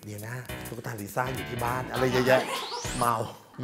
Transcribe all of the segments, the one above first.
เดียน่าตุ๊กตาลิซ่าอยู่ที่บ้านอะไรเยอะแยะเมา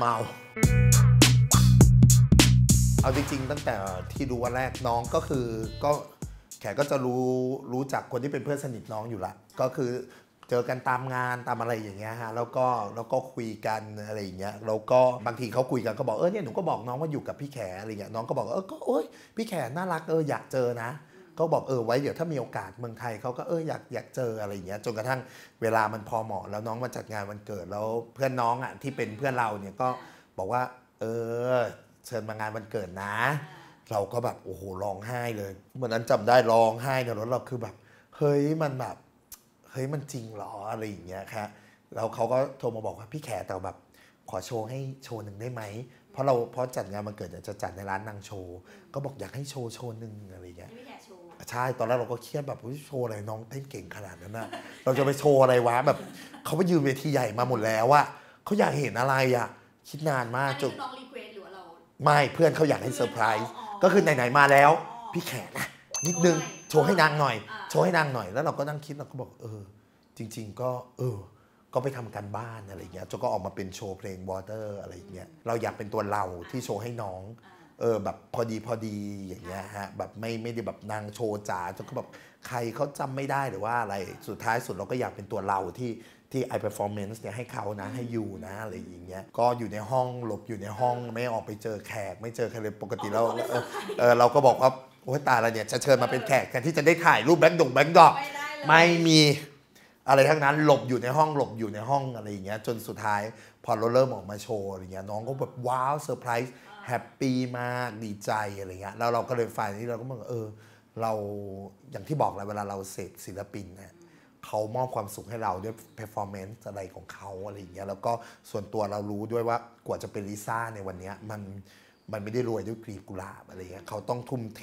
เอาจริงๆตั้งแต่ที่รู้วันแรกน้องก็คือก็แขกก็จะรู้จักคนที่เป็นเพื่อนสนิทน้องอยู่ละก็คือเจอกันตามงานตามอะไรอย่างเงี้ยฮะแล้วก็คุยกันอะไรอย่างเงี้ยแล้วก็บางทีเขาคุยกันก็บอกเนี่ยหนูก็บอกน้องว่าอยู่กับพี่แขอะไรเงี้ยน้องก็บอกก็โอ๊ยพี่แขน่ารักอยากเจอนะก็บอกไว้เดี๋ยวถ้ามีโอกาสเมืองไทยเขาก็อยากเจออะไรอย่างเงี้ยจนกระทั่งเวลามันพอเหมาะแล้วน้องมาจัดงานวันเกิดแล้วเพื่อนน้องอ่ะที่เป็นเพื่อนเราเนี่ยก็บอกว่าเชิญมางานวันเกิดนะเราก็แบบโอ้โหร้องไห้เลยเมื่อนั้นจำได้ร้องไห้เนี่ยแล้วเราคือแบบเฮ้ยมันจริงเหรออะไรอย่างเงี้ยครับแล้วเขาก็โทรมาบอกว่าพี่แขแต่แบบขอโชว์ให้โชว์หนึ่งได้ไหมเพราะจัดงานวันเกิดจะจัดในร้านนางโชว์ก็บอกอยากให้โชว์หนึ่งอะไรอย่างเงี้ยใช่ตอนแรกเราก็เครียดแบบโชว์อะไรน้องเต้นเก่งขนาดนั้นนะเราจะไปโชว์อะไรวะแบบเขาไปยืนเวทีใหญ่มาหมดแล้วอะเขาอยากเห็นอะไรอะคิดนานมากจนน้องรีเควสหรือว่าเราไม่เพื่อนเขาอยากให้เซอร์ไพรส์ก็คือไหนๆมาแล้วพี่แขกนะนิดนึงโชว์ให้นางหน่อยแล้วเราก็นั่งคิดเราก็บอกจริงๆก็ไปทำการบ้านอะไรเงี้ยจนก็ออกมาเป็นโชว์เพลง Water อะไรเงี้ยเราอยากเป็นตัวเราที่โชว์ให้น้องแบบพอดีอย่างเงี้ยฮะแบบไม่ได้แบบนางโชว์จ๋าจนก็แบบใครเขาจำไม่ได้หรือว่าอะไรสุดท้ายสุดเราก็อยากเป็นตัวเราที่ไอ performance เนี่ยให้เขานะให้อยู่นะอะไรอย่างเงี้ยก็อยู่ในห้องหลบอยู่ในห้องไม่ออกไปเจอแขกไม่เจอใครเลยปกติแล้วเราก็บอกว่าโอ้ยตายแล้วเนี่ยจะเชิญมาเป็นแขกกันที่จะได้ถ่ายรูปแบงค์ดอกไม่มีอะไรทั้งนั้นหลบอยู่ในห้องอะไรอย่างเงี้ยจนสุดท้ายพอเราเริ่มออกมาโชว์อะไรเงี้ยน้องก็แบบว้าวเซอร์ไพรส์แฮปปี้มากดีใจอะไรเงี้ยแล้วเราก็เลยฝ่ายนี้เราก็มองเราอย่างที่บอกแล้วเวลาเราเสพศิลปินเนี่ยเขามอบความสุขให้เราด้วย performance อะไรของเขาอะไรอย่างเงี้ยแล้วก็ส่วนตัวเรารู้ด้วยว่ากว่าจะเป็นลิซ่าในวันนี้มันไม่ได้รวยด้วยกลีบกุหลาบอะไรเงี้ยเขาต้องทุ่มเท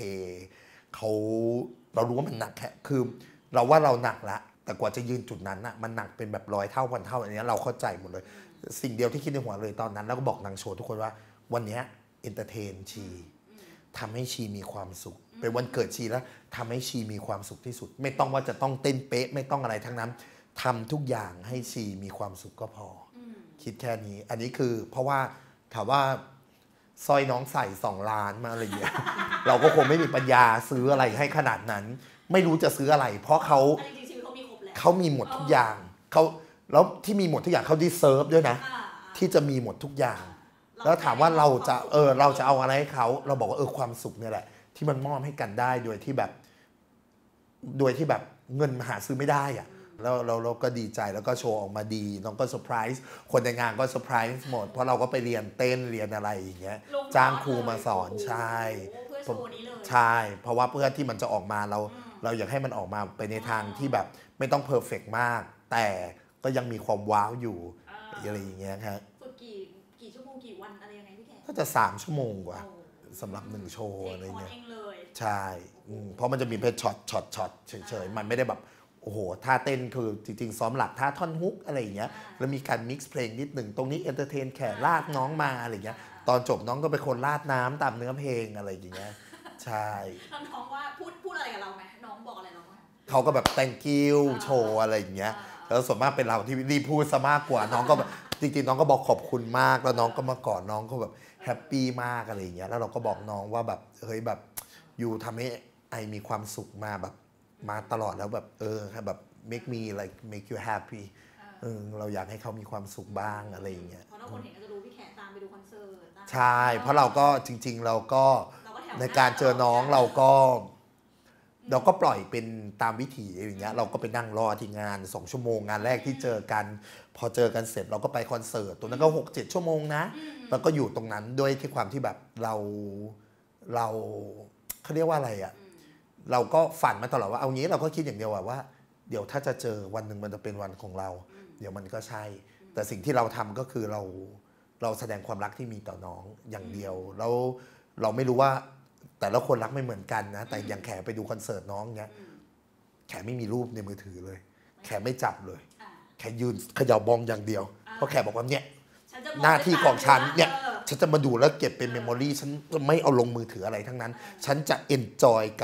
เรารู้ว่ามันหนักแค่คือเราว่าเราหนักละแต่กว่าจะยืนจุดนั้นน่ะมันหนักเป็นแบบ100 เท่าพันเท่าอันนี้เราเข้าใจหมดเลยสิ่งเดียวที่คิดในหัวเลยตอนนั้นแล้วก็บอกนางโชว์ทุกคนว่าวันนี้เอนเตอร์เทนชีทำให้ชีมีความสุขเป็นวันเกิดชีแล้วทำให้ชีมีความสุขที่สุดไม่ต้องว่าจะต้องเต้นเป๊ะไม่ต้องอะไรทั้งนั้นทำทุกอย่างให้ชีมีความสุขก็พอคิดแค่นี้อันนี้คือเพราะว่าถามว่าสร้อยน้องใส่2 ล้านมาอะไรอย่างเงี้ยเราก็คงไม่มีปัญญาซื้ออะไรให้ขนาดนั้นไม่รู้จะซื้ออะไรเพราะเขามีหมดทุกอย่างแล้วที่มีหมดทุกอย่างเขาดีเซิร์ฟด้วยนะที่จะมีหมดทุกอย่างแล้วถามว่าเราจะเอาอะไรให้เขาเราบอกว่าความสุขเนี่ยแหละที่มันมอบให้กันได้โดยที่แบบเงินหาซื้อไม่ได้อะแล้วเราก็ดีใจแล้วก็โชว์ออกมาดีน้องก็เซอร์ไพรส์คนในงานก็เซอร์ไพรส์หมดเพราะเราก็ไปเรียนเต้นเรียนอะไรอย่างเงี้ยจ้างครูมาสอนใช่ใช่เพราะว่าเพื่อที่มันจะออกมาเราอยากให้มันออกมาไปในทางที่แบบไม่ต้องเพอร์เฟกต์มากแต่ก็ยังมีความว้าวอยู่อะไรอย่างเงี้ยครับฝึกกี่ชั่วโมงกี่วันอะไรยังไงพี่แขกก็จะ3 ชั่วโมงกว่าสำหรับ1 โชว์อะไรเงี้ยใช่เพราะมันจะมีเพลงช็อตเฉยๆมันไม่ได้แบบโอ้โหท่าเต้นคือจริงๆซ้อมหลักท่าท่อนฮุกอะไรอย่างเงี้ยแล้วมีการมิกซ์เพลงนิดหนึ่งตรงนี้เอนเตอร์เทนแขกลากน้องมาอะไรเงี้ยตอนจบน้องก็เป็นคนลาดน้ำตามเนื้อเพลงอะไรอย่างเงี้ยใช่น้องว่าพูดอะไรกับเราไหมน้องบอกอะไรเราไหมเขาก็แบบ thank you โชว์อะไรอย่างเงี้ยแล้วส่วนมากเป็นเราที่รีพูดซะมากกว่าน้องก็แบบจริงๆน้องก็บอกขอบคุณมากแล้วน้องก็มากอดน้องก็แบบแฮปปี้มากอะไรอย่างเงี้ยแล้วเราก็บอกน้องว่าแบบเฮ้ยแบบอยู่ทำให้ไอมีความสุขมาตลอดแล้วแบบแบบ make me like make you happy เราอยากให้เขามีความสุขบ้างอะไรอย่างเงี้ยเพราะคนเห็นก็จะรู้พี่แขกตามไปดูคอนเสิร์ตใช่เพราะเราก็จริงๆเราก็ในการเจอน้องเราก็ปล่อยเป็นตามวิถีอย่างเงี้ยเราก็ไปนั่งรอที่งาน2 ชั่วโมงงานแรกที่เจอกันพอเจอกันเสร็จเราก็ไปคอนเสิร์ตตรงนั้นก็6-7 ชั่วโมงนะแล้วก็อยู่ตรงนั้นด้วยที่ความที่แบบเราเขาเรียกว่าอะไรอ่ะเราก็ฝันมาตลอดว่าเอางี้เราก็คิดอย่างเดียวว่าเดี๋ยวถ้าจะเจอวันหนึ่งมันจะเป็นวันของเราเดี๋ยวมันก็ใช่แต่สิ่งที่เราทำก็คือเราแสดงความรักที่มีต่อน้องอย่างเดียวแล้วเราไม่รู้ว่าแต่ละคนรักไม่เหมือนกันนะแต่อย่างแขไปดูคอนเสิร์ตน้องเงี้ยแขไม่มีรูปในมือถือเลยแขไม่จับเลยแขยืนเขย่าบองอย่างเดียวเพราะแขบอกว่าเนี่ยหน้าที่ของฉันเนี่ยฉันจะมาดูแล้วเก็บเป็นเมมโมรี่ฉันไม่เอาลงมือถืออะไรทั้งนั้นฉันจะเอนจอยกับ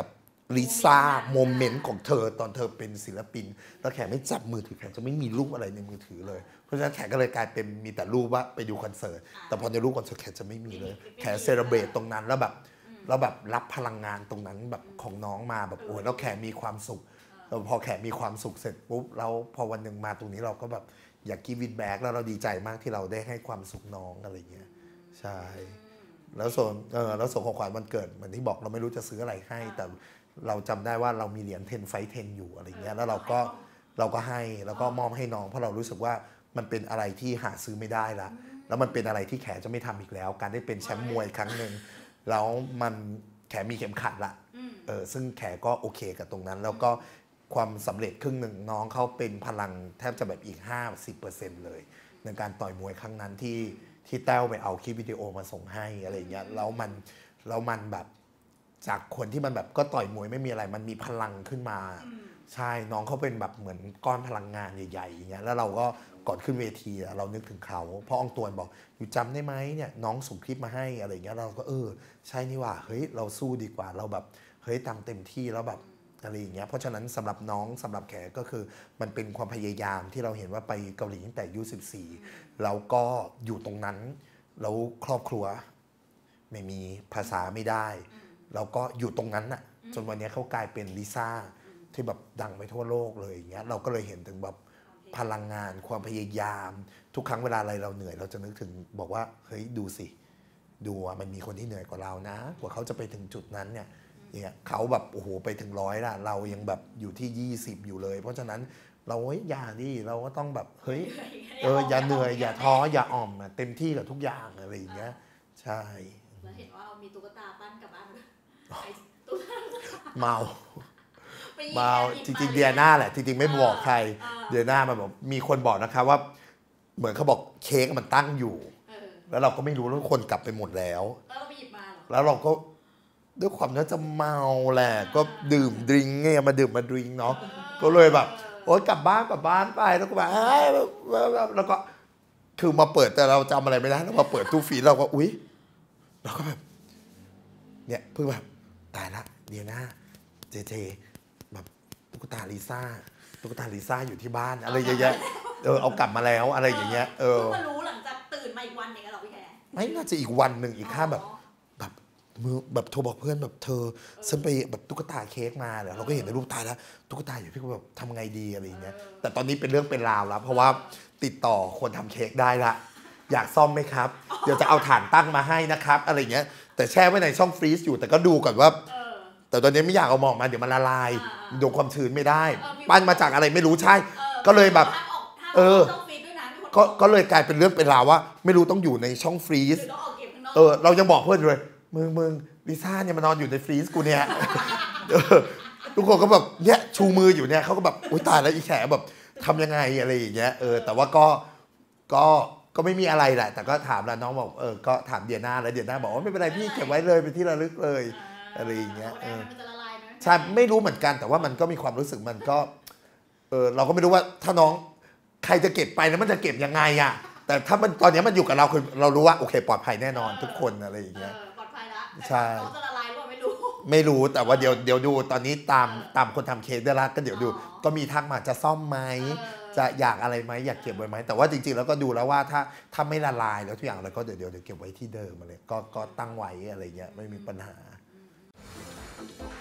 ลิซ่าโมเมนต์ของเธอตอนเธอเป็นศิลปินแล้วแขกไม่จับมือถือแขกจะไม่มีรูปอะไรในมือถือเลยเพราะฉะนั้นแขกก็เลยกลายเป็นมีแต่รูปว่าไปดูคอนเสิร์ตแต่พอในรูปคอนเสิร์ตแขกจะไม่มีเลยแขกเซเลบรตตรงนั้นแล้วแบบรับพลังงานตรงนั้นแบบของน้องมาแบบโอ้แล้วแขกมีความสุขพอแขกมีความสุขเสร็จปุ๊บแล้วพอวันหนึ่งมาตรงนี้เราก็แบบอยากกีวิดแบ็กแล้วเราดีใจมากที่เราได้ให้ความสุขน้องอะไรเงี้ยใช่แล้วส่วนของขวัญวันเกิดเหมือนที่บอกเราไม่รู้จะซื้ออะไรให้แต่เราจำได้ว่าเรามีเหรียญ10 ไฟท์ 10อยู่อะไรเงี้ยแล้วเราก็ให้แล้วก็มอบให้น้องเพราะเรารู้สึกว่ามันเป็นอะไรที่หาซื้อไม่ได้ละแล้วมันเป็นอะไรที่แขจะไม่ทำอีกแล้วการได้เป็นแชมป์มวยครั้งหนึ่งแล้วมันแขมีเข็มขัดละซึ่งแขก็โอเคกับตรงนั้นแล้วก็ความสำเร็จครึ่งหนึ่งน้องเขาเป็นพลังแทบจะแบบอีก 50% เลยในการต่อยมวยครั้งนั้นที่แต้วไปเอาคลิปวิดีโอมาส่งให้อะไรเงี้ยแล้วมันแบบจากคนที่มันแบบก็ต่อยมวยไม่มีอะไรมันมีพลังขึ้นมาใช่น้องเขาเป็นแบบเหมือนก้อนพลังงานใหญ่ๆอย่างเงี้ยแล้วเราก็ก่อนขึ้นเวทีเรานึกถึงเขาเพราะอองตวนบอกอยู่จำได้ไหมเนี่ยน้องส่งคลิปมาให้อะไรเงี้ยเราก็ใช่นี่ว่าเฮ้ยเราสู้ดีกว่าเราแบบเฮ้ยทำเต็มที่แล้วแบบอะไรอย่างเงี้ยเพราะฉะนั้นสำหรับน้องสำหรับแขก็คือมันเป็นความพยายามที่เราเห็นว่าไปเกาหลีตั้งแต่อายุ14แล้วก็อยู่ตรงนั้นแล้วครอบครัวไม่มีภาษาไม่ได้แล้วก็อยู่ตรงนั้นน่ะจนวันนี้เขากลายเป็นลิซ่าที่แบบดังไปทั่วโลกเลยอย่างเงี้ยเราก็เลยเห็นถึงแบบพลังงานความพยายามทุกครั้งเวลาอะไรเราเหนื่อยเราจะนึกถึงบอกว่าเฮ้ยดูสิดูว่ามันมีคนที่เหนื่อยกว่าเรานะกว่าเขาจะไปถึงจุดนั้นเนี่ยเขาแบบโอ้โหไปถึง100ละเรายังแบบอยู่ที่20อยู่เลยเพราะฉะนั้นเราอย่าดิเราก็ต้องแบบเฮ้ยอย่าเหนื่อยอย่าท้ออย่าอ่อมเต็มที่กับทุกอย่างอะไรอย่างเงี้ยใช่แล้วเห็นว่ามีตุ๊กตาปั้นกลับบ้านเมาจริงๆเดียน่าแหละจริงๆไม่บอกใครเดียน่ามันบอกมีคนบอกนะครับว่าเหมือนเขาบอกเค้กมันตั้งอยู่แล้วเราก็ไม่รู้แล้วคนกลับไปหมดแล้วแล้วเราไปหยิบมาหรอแล้วเราก็ด้วยความน่าจะเมาแหละก็ดื่มดริงก์ไงมาดื่มมาดริงก์เนาะก็เลยแบบโอ๊ยกลับบ้านไปแล้วก็แบบแล้วก็คือมาเปิดแต่เราจำอะไรไม่ได้แล้วมาเปิดตู้ฟีดเราก็อุ๊ยเราก็แบบเนี่ยเพิ่งแบบตายละเดียน่าเจแบบตุ๊กตาลิซ่าอยู่ที่บ้านอะไรเยอะๆเอากลับมาแล้วอะไรอย่างเงี้ยเพิ่งมารู้หลังจากตื่นมาอีกวันนึงเหรอพี่แคไม่น่าจะอีกวันหนึ่งอีกค่าแบบมือแบบโทรบอกเพื่อนแบบเธอฉันไปแบบตุ๊กตาเค้กมาเราก็เห็นในรูปตายแล้วตุ๊กตาอยู่พี่ก็แบบทำไงดีอะไรอย่างเงี้ยแต่ตอนนี้เป็นเรื่องเป็นราวแล้วเพราะว่าติดต่อคนทำเค้กได้ละอยากซ่อมไหมครับเดี๋ยวจะเอาถ่านตั้งมาให้นะครับอะไรเงี้ยแต่แช่ไว้ในช่องฟรีซอยู่แต่ก็ดูก่อนว่าแต่ตอนนี้ไม่อยากเอาออกมาเดี๋ยวมันละลายโดนความชื้นไม่ได้ปั้นมาจากอะไรไม่รู้ใช่ก็เลยแบบก็เลยกลายเป็นเรื่องเป็นราวว่าไม่รู้ต้องอยู่ในช่องฟรีซเรายังบอกเพื่อนเลยมึงลิซ่าเนี่ยมานอนอยู่ในฟรีซกูเนี่ยทุกคนก็แบบเนี่ยชูมืออยู่เนี่ยเขาก็แบบอุ้ยตายแล้วอีแขแบบทำยังไงอะไรอย่างเงี้ยแต่ว่าก็ไม่มีอะไรแหละแต่ก็ถามแล้วน้องบอกก็ถามเดียน่าแล้วเดียน่าบอกว่าไม่เป็นไรพี่เก็บไว้เลยเป็นที่ระลึกเลยอะไรอย่างเงี้ยใช่ไม่รู้เหมือนกันแต่ว่ามันก็มีความรู้สึกมันก็เราก็ไม่รู้ว่าถ้าน้องใครจะเก็บไปแล้วมันจะเก็บยังไงอ่ะแต่ถ้ามันตอนนี้มันอยู่กับเราคือเรารู้ว่าโอเคปลอดภัยแน่นอนทุกคนอะไรอย่างเงี้ยปลอดภัยละใช่น้องจะละลายหรือเปล่าไม่รู้แต่ว่าเดี๋ยวดูตอนนี้ตามคนทำเค้กได้ละก็เดี๋ยวดูก็มีทักมาจะซ่อมไหมจะอยากอะไรไหมอยากเก็บไว้ไหมแต่ว่าจริงๆแล้วก็ดูแล้วว่าถ้าไม่ละลายแล้วทุกอย่างเราก็เดี๋ยวเก็บไว้ที่เดิมอะไรก็ตั้งไว้อะไรเงี้ยไม่มีปัญหา